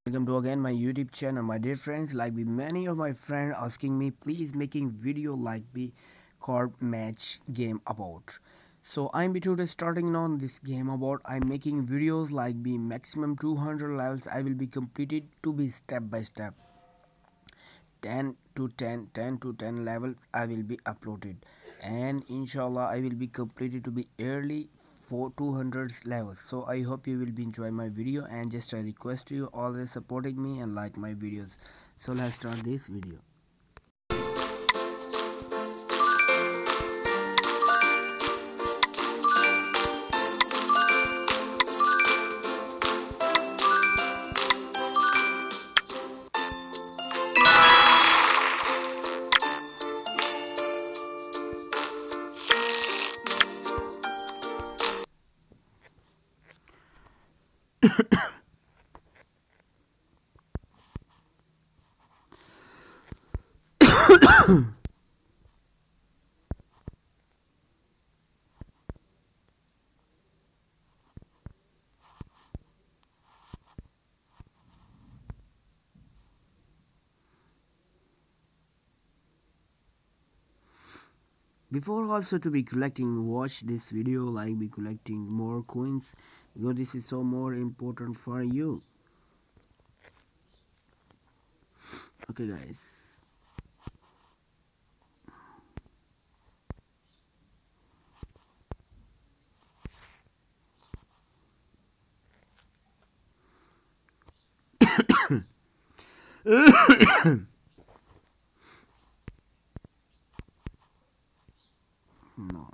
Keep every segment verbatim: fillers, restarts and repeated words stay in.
Welcome to again my YouTube channel, my dear friends. Like be many of my friends asking me, please making video like be card match game about. So I'm be today starting on this game about. I'm making videos like be maximum two hundred levels. I will be completed to be step by step. ten to ten, ten to ten levels I will be uploaded, and inshallah I will be completed to be early for two hundred levels. So I hope you will be enjoy my video, and just a request to you always supporting me and like my videos. So let's start this video. Before also to be collecting, watch this video like be collecting more coins, because this is so more important for you. Okay guys. No.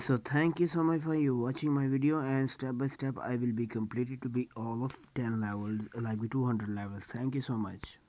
So thank you so much for you watching my video, and step by step I will be completed to be all of ten levels, like two hundred levels. Thank you so much.